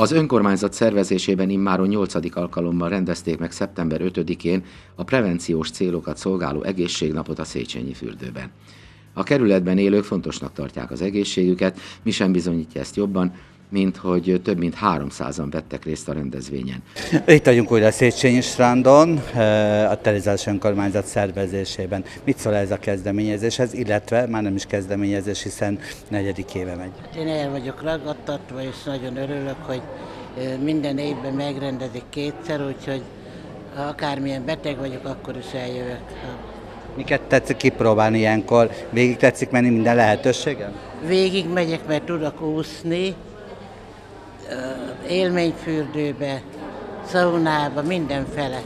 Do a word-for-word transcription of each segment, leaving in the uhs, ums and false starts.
Az önkormányzat szervezésében immáron nyolcadik alkalommal rendezték meg szeptember ötödikén a prevenciós célokat szolgáló egészségnapot a Széchenyi fürdőben. A kerületben élők fontosnak tartják az egészségüket, mi sem bizonyítja ezt jobban, mint hogy több mint háromszázan vettek részt a rendezvényen. Itt vagyunk újra a Széchenyi strandon, a Terézvárosi Önkormányzat szervezésében. Mit szól ez a kezdeményezéshez, illetve már nem is kezdeményezés, hiszen negyedik éve megy. Én el vagyok ragadtatva, és nagyon örülök, hogy minden évben megrendezik kétszer, úgyhogy ha akármilyen beteg vagyok, akkor is eljövök. Miket tetszik kipróbálni ilyenkor? Végig tetszik menni minden lehetőségen? Végig megyek, mert tudok úszni, élményfürdőbe, szaunába, mindenfele.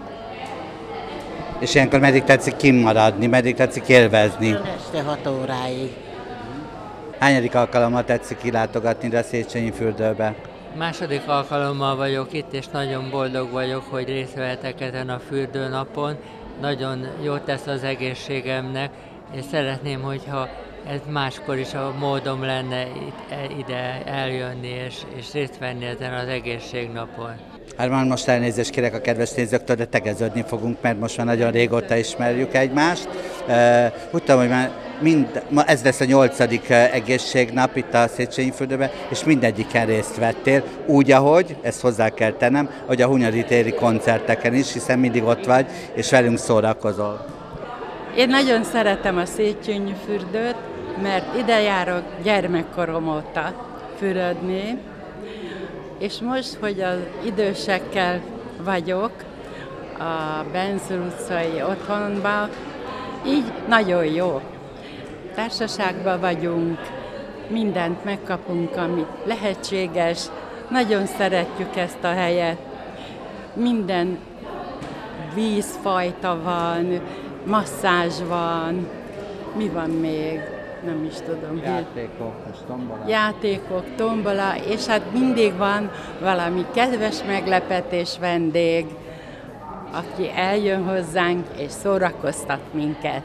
És ilyenkor meddig tetszik kimaradni, meddig tetszik élvezni? Este hat óráig. Hányadik alkalommal tetszik kilátogatni a Széchenyi fürdőbe? Második alkalommal vagyok itt, és nagyon boldog vagyok, hogy részt vehetek ezen a fürdőnapon. Nagyon jót tesz az egészségemnek, és szeretném, hogyha ez máskor is a módom lenne ide eljönni és, és részt venni ezen az egészségnapon. Hát már most elnézést kérek a kedves nézőktől, de tegeződni fogunk, mert most már nagyon régóta ismerjük egymást. Úgy tudom, hogy már mind, ma ez lesz a nyolcadik egészségnap itt a Széchenyi fürdőben, és mindegyiken részt vettél, úgy, ahogy, ezt hozzá kell tennem, hogy a Hunyadi téri koncerteken is, hiszen mindig ott vagy, és velünk szórakozol. Én nagyon szeretem a Széchenyi fürdőt, mert ide járok gyermekkorom óta fürödni, és most, hogy az idősekkel vagyok a Benzur utcai otthonban, így nagyon jó. Társaságban vagyunk, mindent megkapunk, amit lehetséges, nagyon szeretjük ezt a helyet, minden vízfajta van, masszázs van, mi van még, nem is tudom. Játékok, és tombola. Játékok, tombola, és hát mindig van valami kedves meglepetés vendég, aki eljön hozzánk és szórakoztat minket.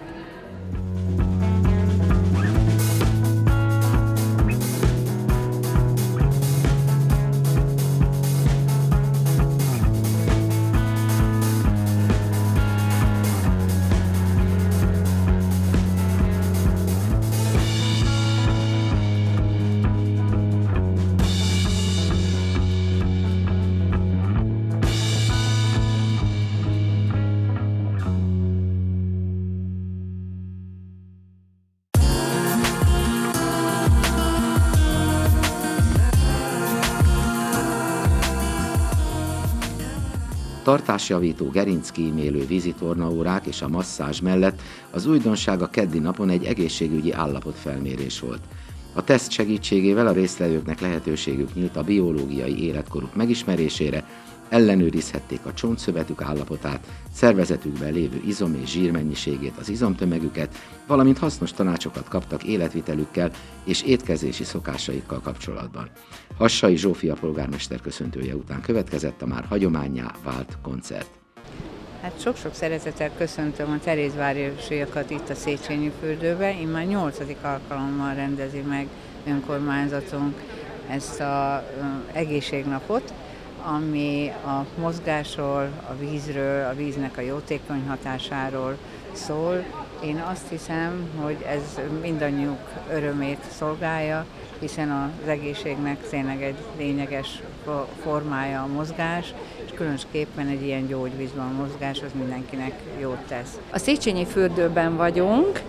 Tartásjavító, gerinckímélő vízitornaórák és a masszázs mellett az újdonság a keddi napon egy egészségügyi állapotfelmérés volt. A teszt segítségével a résztvevőknek lehetőségük nyílt a biológiai életkoruk megismerésére, ellenőrizhették a csontszövetük állapotát, szervezetükben lévő izom és zsírmennyiségét, az izomtömegüket, valamint hasznos tanácsokat kaptak életvitelükkel és étkezési szokásaikkal kapcsolatban. Hassai Zsófia polgármester köszöntője után következett a már hagyománnyá vált koncert. Hát sok-sok szeretettel köszöntöm a terézvárosiakat itt a Széchenyi fürdőben. Én már nyolcadik alkalommal rendezi meg önkormányzatunk ezt az egészségnapot, ami a mozgásról, a vízről, a víznek a jótékony hatásáról szól. Én azt hiszem, hogy ez mindannyiuk örömét szolgálja, hiszen az egészségnek tényleg egy lényeges formája a mozgás, és különösképpen egy ilyen gyógyvízban a mozgás az mindenkinek jót tesz. A Széchenyi fürdőben vagyunk,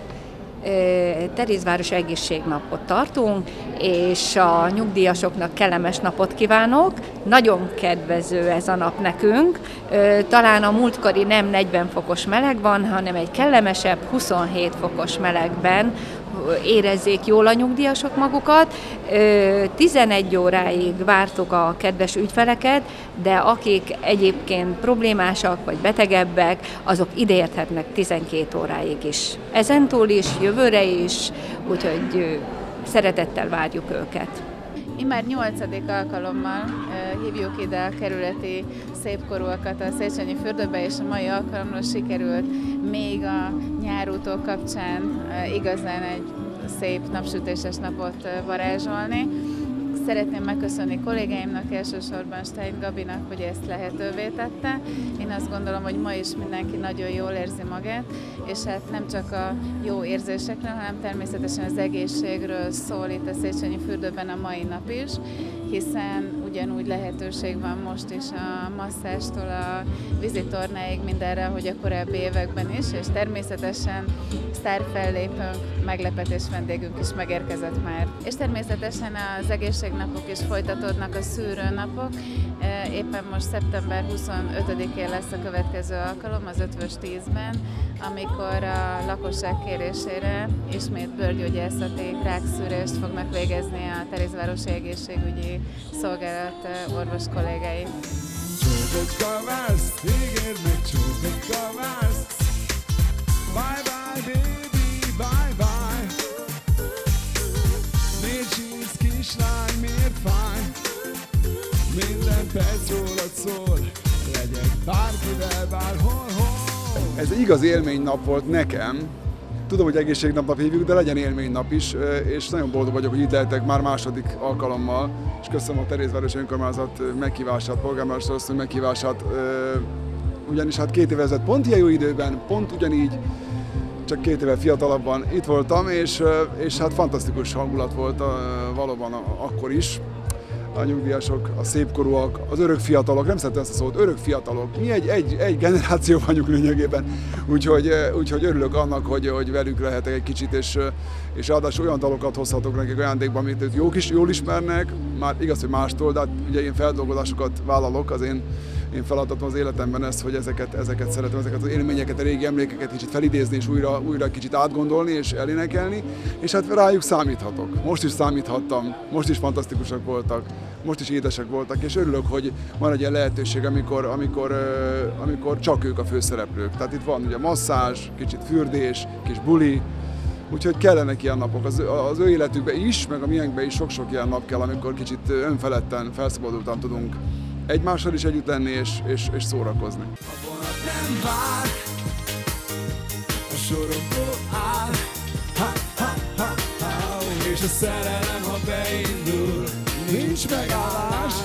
Terézváros egészségnapot tartunk, és a nyugdíjasoknak kellemes napot kívánok. Nagyon kedvező ez a nap nekünk. Talán a múltkori nem negyven fokos meleg van, hanem egy kellemesebb huszonhét fokos melegben érezzék jól a nyugdíjasok magukat. tizenegy óráig vártuk a kedves ügyfeleket, de akik egyébként problémásak vagy betegebbek, azok ideérthetnek tizenkét óráig is. Ezentúl is, jövőre is, úgyhogy szeretettel várjuk őket. Immár nyolcadik alkalommal hívjuk ide a kerületi szépkorúakat a Széchenyi fürdőbe, és a mai alkalommal sikerült még a nyárútó kapcsán igazán egy szép napsütéses napot varázsolni. Szeretném megköszönni kollégáimnak, elsősorban Stein Gabinak, hogy ezt lehetővé tette. Én azt gondolom, hogy ma is mindenki nagyon jól érzi magát, és hát nem csak a jó érzésekről, hanem természetesen az egészségről szól itt a Széchenyi fürdőben a mai nap is, hiszen ugyanúgy lehetőség van most is a masszástól a vízitornáig mindenre, hogy a korábbi években is, és természetesen sztárfellépőnk, meglepetés vendégünk is megérkezett már. És természetesen az egészségnapok is folytatódnak, a szűrőnapok. Éppen most szeptember huszonötödikén lesz a következő alkalom, az Ötvös tízben, amikor a lakosság kérésére ismét bőrgyógyászati rákszűrést fognak végezni a Terézvárosi Egészségügyi Szolgálat orvos kollégái. Csókokkal vársz, ígérd meg csókokkal vársz. Bye bye baby, bye bye. Miért sírsz kislány, miért fáj? Minden perc rólad szól, legyek bárkivel, bárhol, hol. Ez egy igazi élménynap volt nekem. Tudom, hogy egészségnapnak hívjuk, de legyen élménynap is, és nagyon boldog vagyok, hogy itt lehetek már második alkalommal, és köszönöm a Terézvárosi Önkormányzat meghívását, polgármester asszony meghívását, ugyanis hát két éve ezelőtt pont ilyen jó időben, pont ugyanígy, csak két éve fiatalabban itt voltam, és, és hát fantasztikus hangulat volt valóban akkor is. A nyugdíjasok, a szépkorúak, az örök fiatalok, nem szeretem ezt a szót, örök fiatalok. Mi egy, egy, egy generáció vagyunk lényegében, úgyhogy, úgyhogy örülök annak, hogy, hogy velük lehetek egy kicsit, és, és ráadásul olyan dalokat hozhatok nekik ajándékba, amit ők jók is, jól ismernek, már igaz, hogy mástól, de hát ugye én feldolgozásokat vállalok, az én, én feladatom az életemben ez, hogy ezeket, ezeket szeretem, ezeket az élményeket, a régi emlékeket kicsit felidézni, és újra, újra kicsit átgondolni, és elénekelni, és hát rájuk számíthatok. Most is számíthattam, most is fantasztikusak voltak, most is édesek voltak, és örülök, hogy van egy ilyen lehetőség, amikor, amikor, amikor csak ők a főszereplők. Tehát itt van ugye masszázs, kicsit fürdés, kis buli, úgyhogy kellenek ilyen napok. Az, az ő életükben is, meg a miénkben is sok-sok ilyen nap kell, amikor kicsit önfeledten, felszabadultan tudunk egymással is együtt lenni, és, és, és szórakozni. A vonat nem vár, a sorokból áll, ha, ha, ha, ha, és a szerelem, ha beindul, nincs megállás.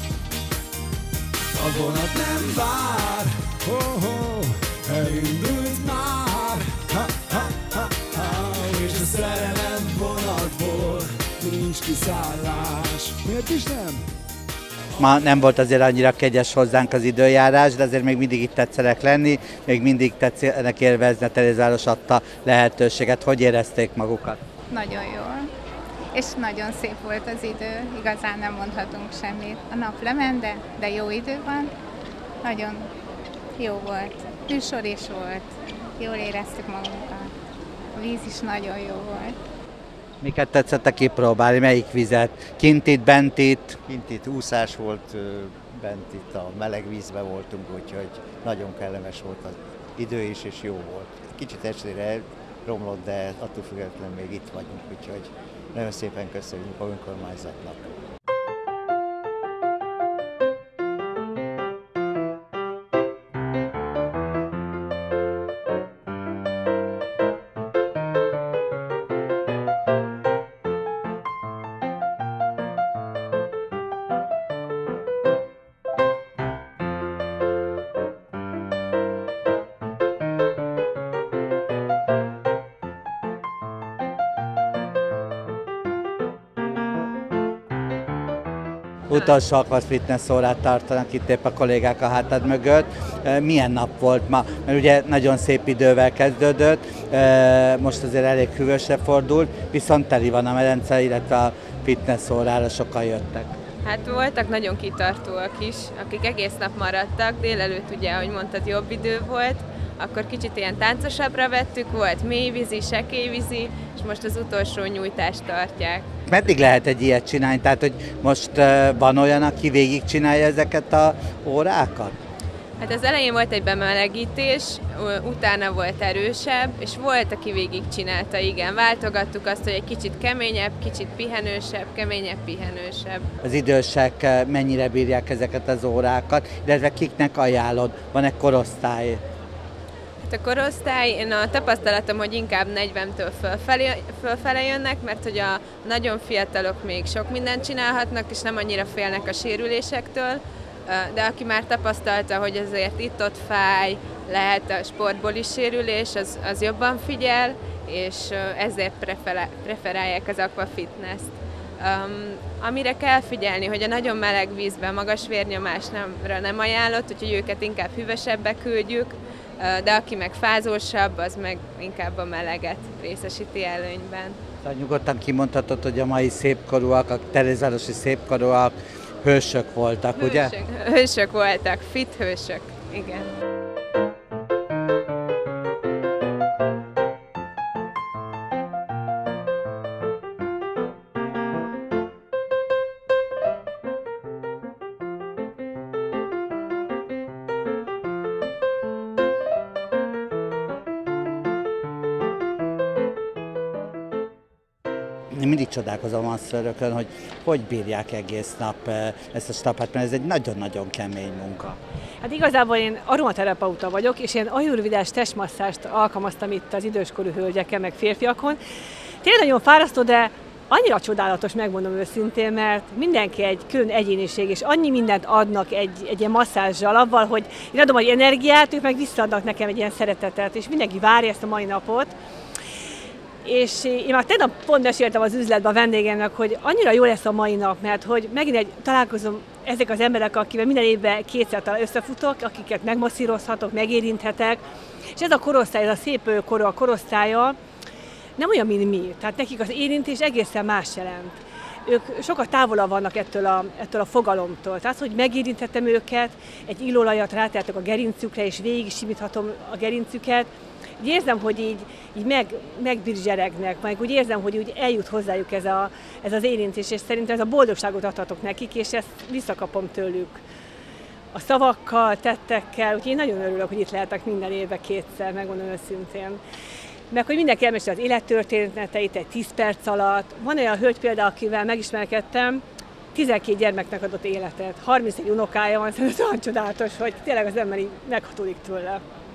A vonat nem vár, oh, oh, elindult már, ha, ha, ha, ha, és a szerelem vonatból nincs kiszállás. Miért is nem? Ma nem volt azért annyira kegyes hozzánk az időjárás, de azért még mindig itt tetszenek lenni, még mindig tetszenek élvezni, a Terézváros adta lehetőséget. Hogy érezték magukat? Nagyon jól, és nagyon szép volt az idő, igazán nem mondhatunk semmit. A nap lement, de, de jó idő van, nagyon jó volt, műsor is volt, jól éreztük magunkat, a víz is nagyon jó volt. Miket tetszett kipróbálni, melyik vizet? Kint itt, bent itt? Kint itt úszás volt, bent itt a meleg vízben voltunk, úgyhogy nagyon kellemes volt az idő is, és jó volt. Kicsit estére romlott, de attól függetlenül még itt vagyunk, úgyhogy nagyon szépen köszönjük a önkormányzatnak. Utolsó Aquas Fitness órát tartanak itt épp a kollégák a hátad mögött. Milyen nap volt ma? Mert ugye nagyon szép idővel kezdődött, most azért elég hűvösre fordult, viszont teli van a medence, illetve a fitness órára sokan jöttek. Hát voltak nagyon kitartóak is, akik egész nap maradtak, délelőtt ugye, ahogy mondtad, jobb idő volt, akkor kicsit ilyen táncosabbra vettük, volt mélyvízi, sekélyvízi, és most az utolsó nyújtást tartják. Meddig lehet egy ilyet csinálni? Tehát, hogy most uh, van olyan, aki végig csinálja ezeket a órákat? Hát az elején volt egy bemelegítés, utána volt erősebb, és volt, aki végig csinálta, igen. Váltogattuk azt, hogy egy kicsit keményebb, kicsit pihenősebb, keményebb, pihenősebb. Az idősek mennyire bírják ezeket az órákat, illetve kiknek ajánlod? Van-e korosztály? a korosztály. Én a tapasztalatom, hogy inkább negyventől fölfelé, fölfele jönnek, mert hogy a nagyon fiatalok még sok mindent csinálhatnak, és nem annyira félnek a sérülésektől, de aki már tapasztalta, hogy azért itt-ott fáj, lehet a sportból is sérülés, az, az jobban figyel, és ezért preferálják az aquafitness-t. Um, amire kell figyelni, hogy a nagyon meleg vízben magas vérnyomásra nem ajánlott, úgyhogy őket inkább hűvösebbe küldjük, de aki meg fázósabb, az meg inkább a meleget részesíti előnyben. Szóval nyugodtan kimondhatod, hogy a mai szépkorúak, a terézvárosi szépkorúak hősök voltak, hősök, ugye? Hősök voltak, fit hősök, igen. Én mindig csodálkozom masszörökön, hogy hogy bírják egész nap ezt a stapát, mert ez egy nagyon-nagyon kemény munka. Hát igazából én aromaterapeuta vagyok, és én ajurvédás testmasszást alkalmaztam itt az időskorú hölgyeken, meg férfiakon. Tényleg nagyon fárasztó, de annyira csodálatos, megmondom őszintén, mert mindenki egy külön egyéniség, és annyi mindent adnak egy, egy ilyen masszázsal, avval, hogy én adom egy energiát, ők meg visszaadnak nekem egy ilyen szeretetet, és mindenki várja ezt a mai napot. És én már tegnap pont meséltem az üzletben a vendégemnek, hogy annyira jó lesz a mai nap, mert hogy megint egy találkozom ezek az emberek, akivel minden évben kétszer talán összefutok, akiket megmasszírozhatok, megérinthetek, és ez a korosztály, ez a szép kor a korosztálya nem olyan, mint mi. Tehát nekik az érintés egészen más jelent. Ők sokkal távolabb vannak ettől a, ettől a fogalomtól. Tehát, hogy megérinthetem őket, egy illóolajat rátehetek a gerincükre, és végig simíthatom a gerincüket. Úgy érzem, hogy így, így meg, megbirzseregnek, meg úgy érzem, hogy úgy eljut hozzájuk ez, a, ez az érintés, és szerintem ez a boldogságot adhatok nekik, és ezt visszakapom tőlük. A szavakkal, tettekkel, úgyhogy én nagyon örülök, hogy itt lehetek minden évben kétszer, megmondom őszintén. Meg hogy mindenki elmesél az élettörténeteit egy tíz perc alatt. Van olyan hölgy például, akivel megismerkedtem, tizenkét gyermeknek adott életet, harmincegy unokája van, szerintem olyan csodálatos, hogy tényleg az ember így meghatódik tőle.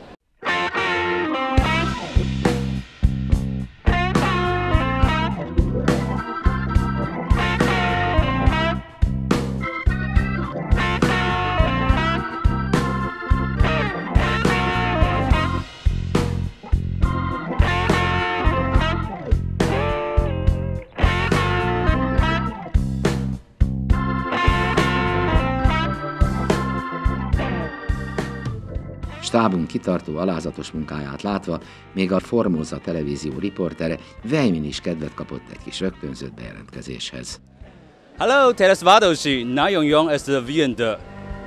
Stábunk kitartó, alázatos munkáját látva, még a Formosa televízió riportere Vejmin is kedvet kapott egy kis rögtönzött bejelentkezéshez. Hello, Terézvárosi, nagyon jó ez a viende.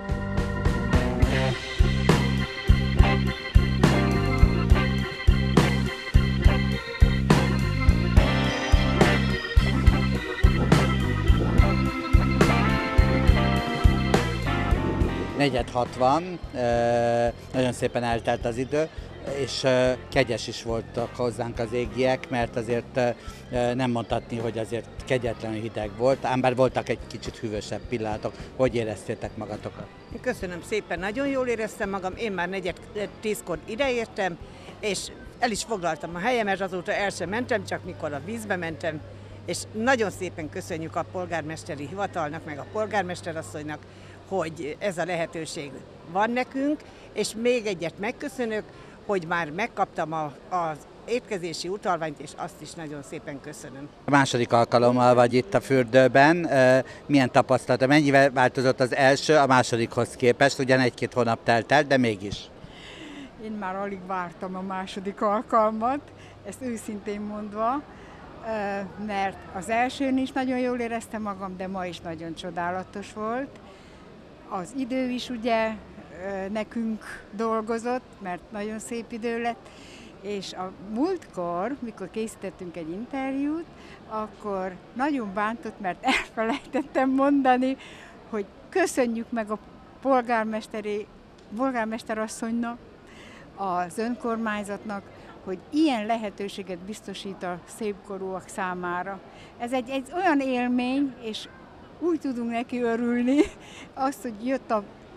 negyven hatvan, nagyon szépen eltelt az idő, és kegyes is voltak hozzánk az égiek, mert azért nem mondhatni, hogy azért kegyetlenül hideg volt, ám bár voltak egy kicsit hűvösebb pillanatok. Hogy éreztétek magatokat? Köszönöm szépen, nagyon jól éreztem magam, én már negyed tízkor ideértem, és el is foglaltam a helyemet, azóta el sem mentem, csak mikor a vízbe mentem, és nagyon szépen köszönjük a polgármesteri hivatalnak, meg a polgármesterasszonynak, hogy ez a lehetőség van nekünk, és még egyet megköszönök, hogy már megkaptam a, az étkezési utalványt, és azt is nagyon szépen köszönöm. A második alkalommal vagy itt a fürdőben. Milyen tapasztalata? Mennyivel változott az első a másodikhoz képest? Ugyan egy-két hónap telt el, de mégis. Én már alig vártam a második alkalmat, ezt őszintén mondva, mert az elsőn is nagyon jól éreztem magam, de ma is nagyon csodálatos volt. Az idő is ugye nekünk dolgozott, mert nagyon szép idő lett, és a múltkor, mikor készítettünk egy interjút, akkor nagyon bántott, mert elfelejtettem mondani, hogy köszönjük meg a polgármesteri, polgármesterasszonynak, az önkormányzatnak, hogy ilyen lehetőséget biztosít a szépkorúak számára. Ez egy, egy olyan élmény, és úgy tudunk neki örülni, azt, hogy jött a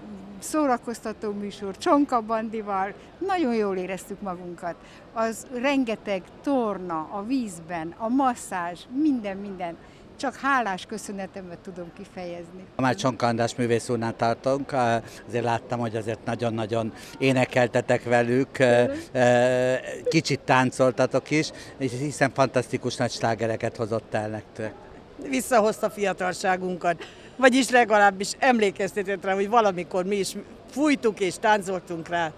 szórakoztató műsor, Csonka Bandival, nagyon jól éreztük magunkat. Az rengeteg torna a vízben, a masszázs, minden, minden. Csak hálás köszönetemet tudom kifejezni. Már Csonka András művész úrnál tartunk, azért láttam, hogy azért nagyon-nagyon énekeltetek velük, kicsit táncoltatok is, és hiszen fantasztikus nagy slágereket hozott el nektek. Visszahozta fiatalságunkat, vagyis legalábbis emlékeztetett rá, hogy valamikor mi is fújtuk és táncoltunk rá.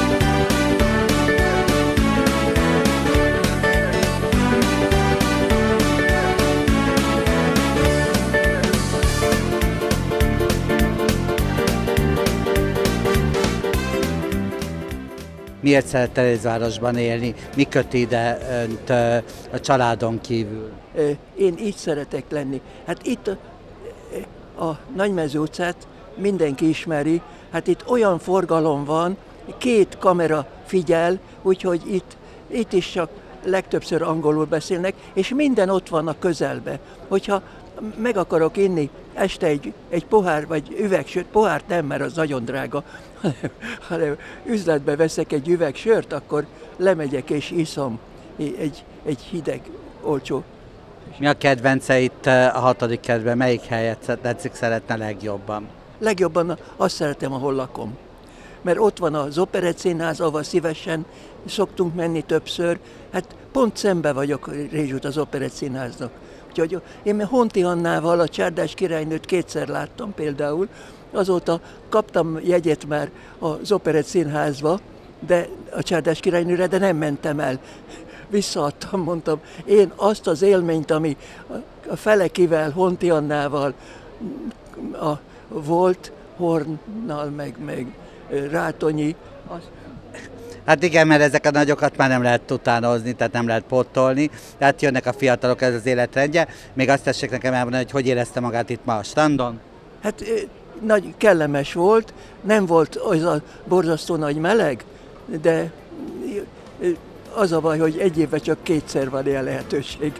Miért szeret Terézvárosban élni? Mi köt ide önt a családon kívül? Én így szeretek lenni. Hát itt a, a Nagymező utcát mindenki ismeri, hát itt olyan forgalom van, két kamera figyel, úgyhogy itt, itt is csak legtöbbször angolul beszélnek, és minden ott van a közelbe. Hogyha meg akarok inni este egy, egy pohár vagy üveg sört, pohárt nem, mert az nagyon drága, hanem, hanem üzletbe veszek egy üveg sört, akkor lemegyek és iszom egy, egy hideg, olcsó. Mi a kedvence itt a hatodik kerületben? Melyik helyet tetszik, szeretne legjobban? Legjobban azt szeretem, ahol lakom. Mert ott van az Operettszínház, ahol szívesen szoktunk menni többször. Hát pont szembe vagyok Rézsút az Operettszínháznak. Úgyhogy én Honti Annával a Csárdás királynőt kétszer láttam például, azóta kaptam jegyet már az Operettszínházba, de a Csárdás királynőre, de nem mentem el. Visszaadtam, mondtam, én azt az élményt, ami a Felekivel, Honti Annával a volt, Hornnal, meg, meg Rátonyi, az... Hát igen, mert ezek a nagyokat már nem lehet utánozni, tehát nem lehet pótolni. Tehát jönnek a fiatalok, ez az életrendje. Még azt tessék nekem elmondani, hogy hogy érezte magát itt ma a strandon? Hát nagy kellemes volt, nem volt az a borzasztó nagy meleg, de az a baj, hogy egy évben csak kétszer van ilyen lehetőség.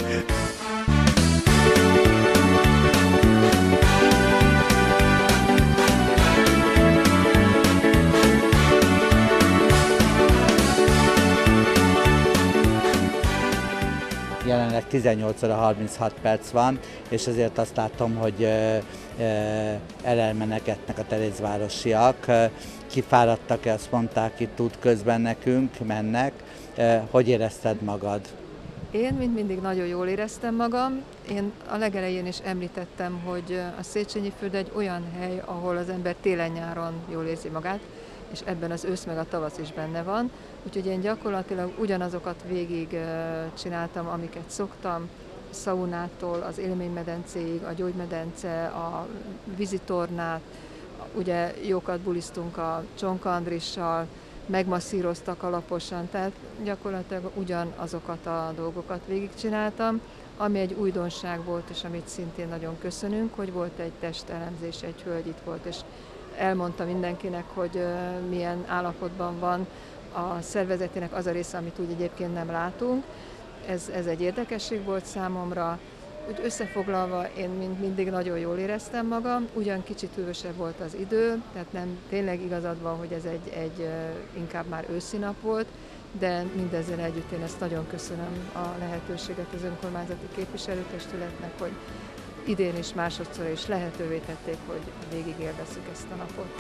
Jelenleg tizennyolc óra harminchat perc van, és azért azt látom, hogy elelmenegetnek a terézvárosiak. Kifáradtak-e, azt mondták itt útközben nekünk, mennek. Hogy érezted magad? Én, mint mindig, nagyon jól éreztem magam. Én a legelején is említettem, hogy a Széchenyi-fürd egy olyan hely, ahol az ember télen-nyáron jól érzi magát, és ebben az ősz meg a tavasz is benne van. Úgyhogy én gyakorlatilag ugyanazokat végig csináltam, amiket szoktam, szaunától az élménymedencéig, a gyógymedence, a vízitornát, ugye jókat bulisztunk a Csonka Andrissal, megmasszíroztak alaposan, tehát gyakorlatilag ugyanazokat a dolgokat végigcsináltam, ami egy újdonság volt, és amit szintén nagyon köszönünk, hogy volt egy testelemzés, egy hölgy itt volt, és elmondta mindenkinek, hogy milyen állapotban van a szervezetének az a része, amit úgy egyébként nem látunk. Ez, ez egy érdekesség volt számomra. Úgy összefoglalva én mind, mindig nagyon jól éreztem magam, ugyan kicsit hűvösebb volt az idő, tehát nem tényleg igazad van, hogy ez egy, egy inkább már őszi nap volt, de mindezzel együtt én ezt nagyon köszönöm a lehetőséget az önkormányzati képviselőtestületnek, hogy idén is másodszor is lehetővé tették, hogy végig élvezzük ezt a napot.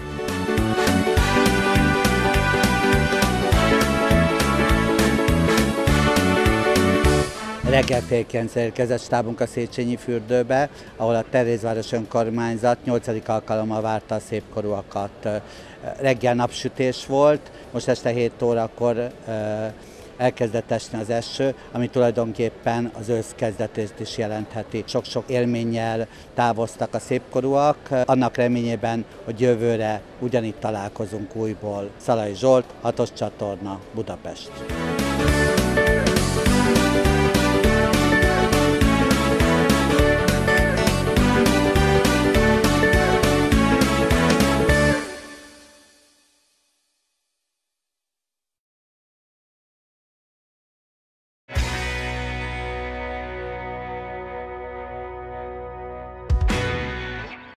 Reggel fél kilenckor érkezett stábunk a Széchenyi-fürdőbe, ahol a Terézváros önkormányzat nyolcadik alkalommal várta a szépkorúakat. Reggel napsütés volt, most este hét órakor elkezdett esni az eső, ami tulajdonképpen az ősz kezdetét is jelentheti. Sok-sok élménnyel távoztak a szépkorúak, annak reményében, hogy jövőre ugyanitt találkozunk újból. Szalai Zsolt, hatos csatorna, Budapest.